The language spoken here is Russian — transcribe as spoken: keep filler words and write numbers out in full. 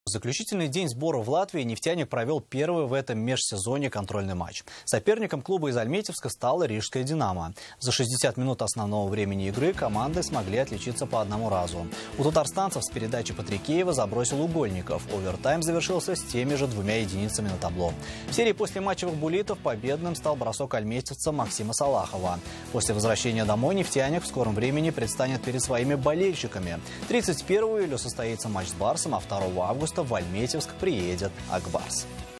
В заключительный день сбора в Латвии нефтяник провел первый в этом межсезонье контрольный матч. Соперником клуба из Альметьевска стала Рижская «Динамо». За шестьдесят минут основного времени игры команды смогли отличиться по одному разу. У татарстанцев с передачи Патрикеева забросил Угольников. Овертайм завершился с теми же двумя единицами на табло. В серии после матчевых буллитов победным стал бросок альметьевца Максима Салахова. После возвращения домой нефтяник в скором времени предстанет перед своими болельщиками. тридцать первого июля состоится матч с Барсом, а второго августа в Альметьевск приедет Ак Барс.